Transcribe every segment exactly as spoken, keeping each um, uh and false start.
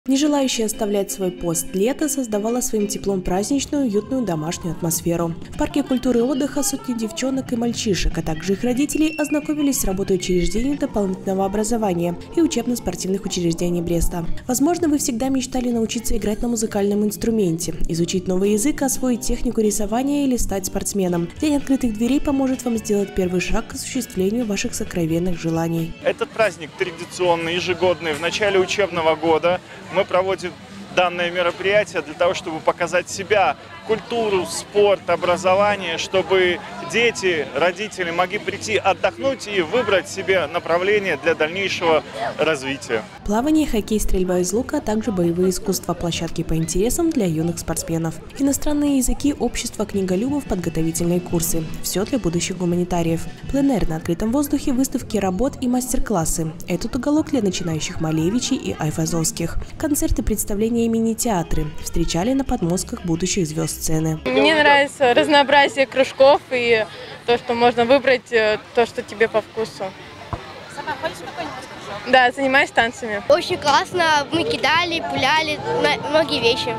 Не желающая оставлять свой пост лето создавала своим теплом праздничную, уютную домашнюю атмосферу. В парке культуры и отдыха сотни девчонок и мальчишек, а также их родителей ознакомились с работой учреждений дополнительного образования и учебно-спортивных учреждений Бреста. Возможно, вы всегда мечтали научиться играть на музыкальном инструменте, изучить новый язык, освоить технику рисования или стать спортсменом. День открытых дверей поможет вам сделать первый шаг к осуществлению ваших сокровенных желаний. Этот праздник традиционный, ежегодный. В начале учебного года мы проводим данное мероприятие для того, чтобы показать себя, культуру, спорт, образование, чтобы дети, родители могли прийти отдохнуть и выбрать себе направление для дальнейшего развития. Плавание, хоккей, стрельба из лука, а также боевые искусства, площадки по интересам для юных спортсменов. Иностранные языки, общество книголюбов, подготовительные курсы. Все для будущих гуманитариев. Пленэр на открытом воздухе, выставки работ и мастер-классы. Этот уголок для начинающих Малевичей и Айвазовских. Концерты, представления и мини-театры встречали на подмостках будущих звезд сцены. Мне нравится разнообразие кружков и то, что можно выбрать то, что тебе по вкусу. Сама ходишь в какой-нибудь кружок? Да, занимаюсь танцами. Очень классно, мы кидали, пуляли, многие вещи.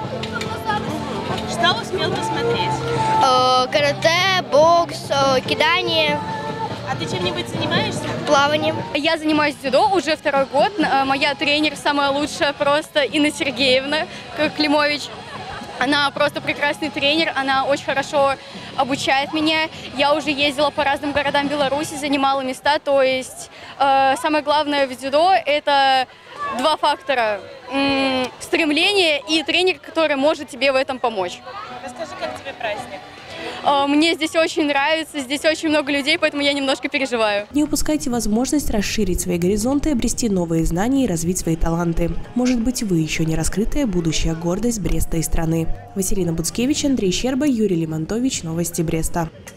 Что успел посмотреть? Э, карате, бокс, э, кидание. А ты чем-нибудь занимаешься? Плаванием. Я занимаюсь дзюдо уже второй год. Моя тренер самая лучшая просто Инна Сергеевна Климович. Она просто прекрасный тренер, она очень хорошо обучает меня. Я уже ездила по разным городам Беларуси, занимала места. То есть э, самое главное в дзюдо – это два фактора м- – стремление и тренер, который может тебе в этом помочь. Расскажи, как тебе праздник? Мне здесь очень нравится, здесь очень много людей, поэтому я немножко переживаю. Не упускайте возможность расширить свои горизонты, обрести новые знания и развить свои таланты. Может быть, вы еще не раскрытая будущая гордость Бреста и страны. Василина Буцкевич, Андрей Щерба, Юрий Лимонтович. Новости Бреста.